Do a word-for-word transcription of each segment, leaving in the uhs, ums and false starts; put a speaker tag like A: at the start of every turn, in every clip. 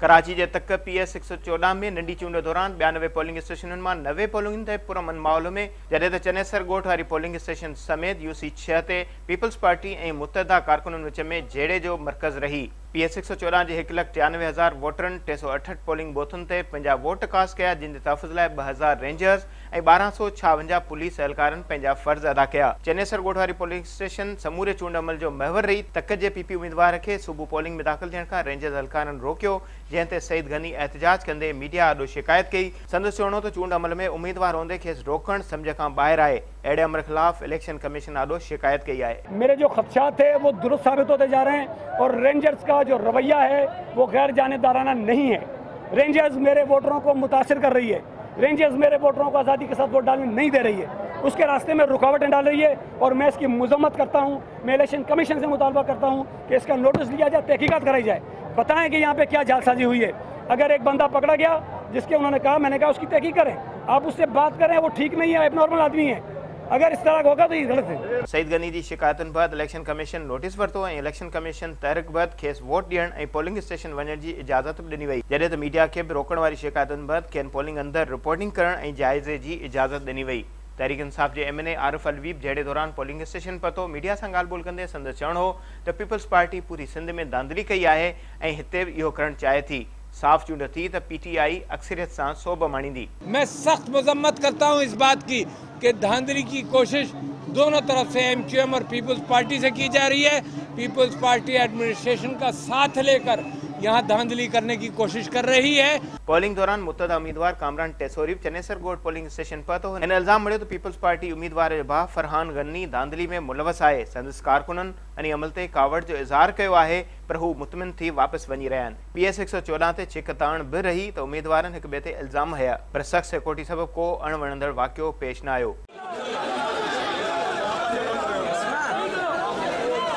A: कराची जे तक P S एक सौ चौदह में नंढी चूंड दौरान ॿियानवे पोलिंग स्टेशननि मां नवे पोलिंग ते पुरअमन माहौल में, जॾहिं त चनेसर ॻोठ वारी पोलिंग स्टेशन समेत यू सी छह ते पीपल्स पार्टी ऐं मुतहदा कारकुननि विच में जहिड़े जो मर्कज़ रही। पी एस एक सौ चौदह जे हिकु लख टियानवे हज़ार वोटरनि टे सौ अठहठि पोलिंग बूथनि ते पंहिंजा वोट कास्ट कया, जिन जे तहफ़ुज़ लाइ ॿ हज़ार रेंजर्स ऐं ॿारहं सौ छावंजाह पुलिस एहलकारनि पंहिंजा फ़र्ज़ अदा कया। चनेसर ॻोठ वारी पोलिंग स्टेशन समूरे चूंड अमल जो महवर रही। तक जे पी पी उम्मीदवार खे सुबुह पोलिंग में दाख़िल थियण खां रेंजर्स एहलकारनि रोकियो, जंहिं ते सईद गनी एहतजाज कंदे मीडिया आॾो शिकायत कई। संदसि चवणो त चूंड अमल में उम्मीदवार हूंदे खेसि रोकणु सम्झ खां ॿाहिरि आहे। अहिड़े अमर खिलाफ़ इलेक्शन कमीशन आॾो शिकायत कई आहे।
B: मेरे जो खदशात थे वो दुरुस्त साबित होते जा रहे हैं और रेंजर्स का जो रवैया है वो गैर जानिबदाराना नहीं है। रेंजर्स मेरे वोटरों को मुतासिर कर रही है, रेंजर्स मेरे वोटरों को आज़ादी के साथ वोट डालने नहीं दे रही है, उसके रास्ते में रुकावटें डाल रही है और मैं इसकी मजम्मत करता हूँ। मैं इलेक्शन कमीशन से मुतालबा करता हूँ कि इसका नोटिस लिया जाए, तहकीकात कराई जाए, बताएं कि यहाँ पे क्या जालसाजी हुई है। अगर एक बंदा पकड़ा गया जिसके उन्होंने कहा, मैंने कहा उसकी तहकीक करें, आप उससे बात करें, वो ठीक नहीं है, नॉर्मल आदमी है, अगर इस तरह होगा तो ये गलत है।
A: सईद गनी जी शिकायतुनि बाद इलेक्शन कमीशन नोटिस वरितो ऐं इलेक्शन कमीशन तहरीक बैदि खेसि वोट ॾियण ऐं पोलिंग स्टेशन वञण जी इजाज़त बि ॾिनी वई, जॾहिं त मीडिया खे बि रोकण वारी शिकायतुनि बैदि खेनि पोलिंग अंदरि रिपोर्टिंग करण ऐं जाइज़े जी इजाज़त ॾिनी वई। तहरीक इंसाफ़ जे एम एन ए आरिफ अलवीब जहिड़े दौरान पोलिंग स्टेशन पहुतो, मीडिया सां ॻाल्हि ॿोल कंदे संदसि चवणु हो त पीपल्स पार्टी पूरी सिंध में धांधली कई आहे ऐं हिते बि इहो करणु चाहे थी। साफ चूंड थी त पी टी आई अक्सरियत सां सोभ माणींदी।
C: मैं सख्त मजम्मत करता हूँ इस बात की कि धांधली की कोशिश दोनों तरफ से एम क्यू एम और पीपल्स पार्टी से की जा रही है। पीपल्स पार्टी एडमिनिस्ट्रेशन का साथ लेकर यहाँ धांधली करने की कोशिश कर रही है।
A: पोलिंग दौरान मुतहदा उम्मीदवार कामरान टेसोरी चनेसर ॻोठ पोलिंग स्टेशन पहुतो। हिन इल्ज़ाम मड़ियो त पीपल्स पार्टी उम्मीदवार जो भाउ फरहान गनी धांधली में मुलवस आहे। संदसि कारकुननि अनी अमल ते कावड़ जो इज़हार कयो आहे, पर हू मुतमिन थी वापसि वञी रहिया आहिनि। पी एस एक सौ चौदह ते छिक ताण बि रही त उम्मीदवारनि हिक ॿिए ते इल्ज़ाम हया, पर सख़्त सिक्योरिटी सबबि को अणवणंदड़ वाक़ियो पेश न आयो।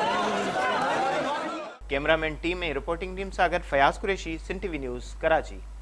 A: कैमरामैन टीम ऐं रिपोर्टिंग टीम सां गॾु फयाज़ कुरैशी, सिंध टीवी न्यूज़, कराची।